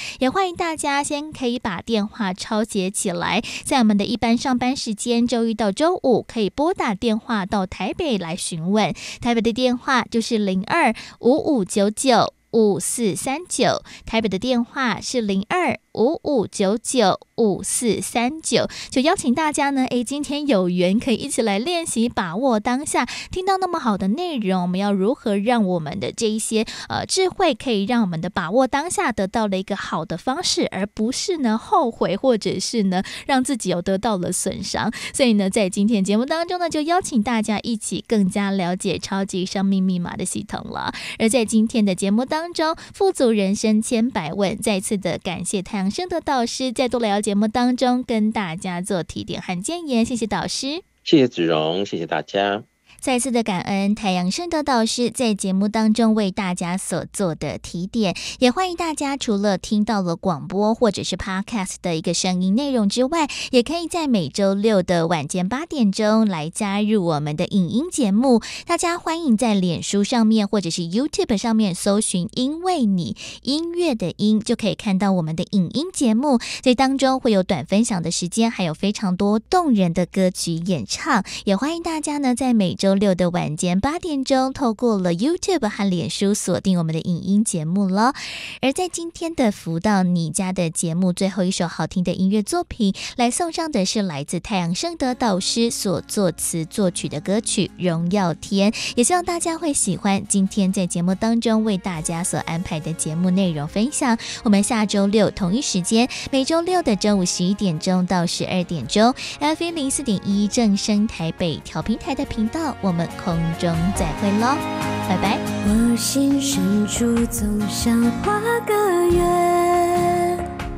欢迎大家先可以把电话抄写起来，在我们的一般上班时间周一到周五可以拨打电话到台北来询问，台北的电话就是零二五五九九五四三九，台北的电话是零二五五九九五四三九，就邀请大家呢，诶，今天有缘可以一起来练习把握当下。听到那么好的内容，我们要如何让我们的这一些呃智慧，可以让我们的把握当下得到了一个好的方式，而不是呢后悔，或者是呢让自己有得到了损伤。所以呢，在今天节目当中呢，就邀请大家一起更加了解超级生命密码的系统了。而在今天的节目当中，富足人生千百问，再次的感谢太阳升德导师再度来到节目当中跟大家做提点和建言，谢谢导师。 谢谢子荣，谢谢大家。 再次的感恩太阳升德导师在节目当中为大家所做的提点，也欢迎大家除了听到了广播或者是 podcast 的一个声音内容之外，也可以在每周六的晚间八点钟来加入我们的影音节目。大家欢迎在脸书上面或者是 YouTube 上面搜寻因为你，音乐的音，就可以看到我们的影音节目，在当中会有短分享的时间，还有非常多动人的歌曲演唱。也欢迎大家呢在每周六的晚间八点钟透过了 YouTube 和脸书锁定我们的影音节目了。而在今天的福到你家的节目最后一首好听的音乐作品来送上的是来自太阳升德导师所作词作曲的歌曲荣耀天，也希望大家会喜欢今天在节目当中为大家所安排的节目内容分享。我们下周六同一时间，每周六的中午十一点钟到十二点钟 F M 零四点一正声台北调频台的频道，我们空中再会咯，拜拜。 我心深处总想画个圆，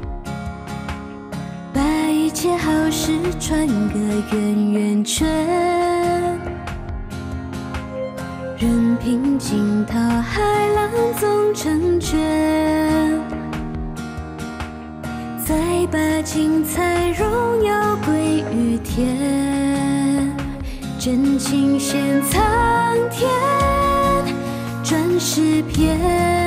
把一切好事串个圆圆圈，任凭惊涛骇浪总成全，再把精彩荣耀归于天，真情献苍天，转世篇，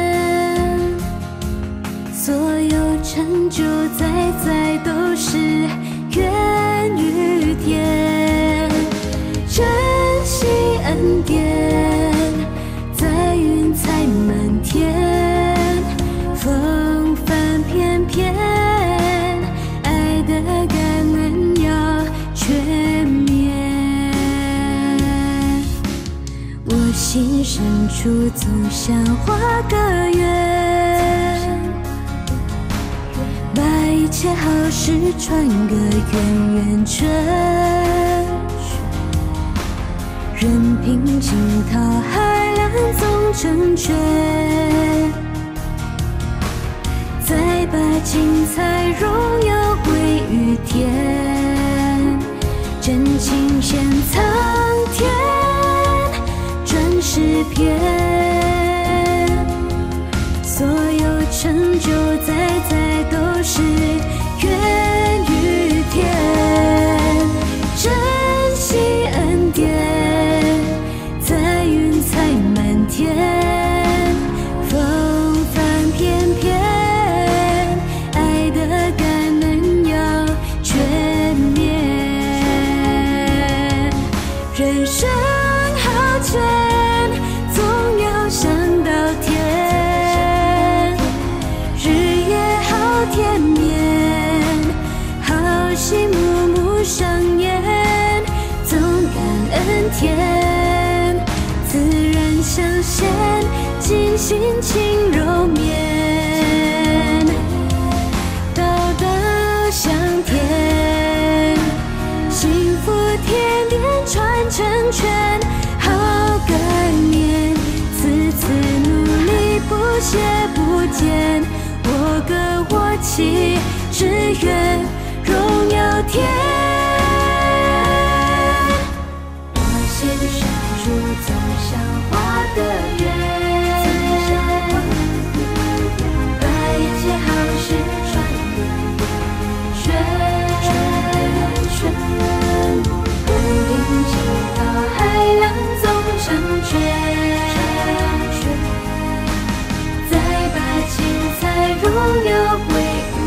所有成就在在都是源于天，珍惜恩典，在云彩满天，风帆翩翩，爱的感恩要全面，我心深处总想画个圆，把一切好事串个圆圆圈，任凭惊涛骇浪总成全，再把精彩荣耀归于天，真情献苍天，转世篇，所有成就在在都是源于天，珍惜恩典，在云彩满天，风帆翩翩，爱的感恩要全面，人生好圈总要想到天，日夜好甜绵，好戏幕幕上演，总感恩天，自然相显，尽心情柔绵，道道相填，幸福甜点传承圈，好感念，次次努力不懈不减，我歌我泣，只愿荣耀天，我心深处总想画个圆，把一切好事传个圆圈，任凭惊涛骇浪总成全，再把精彩荣耀归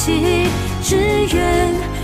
起，只愿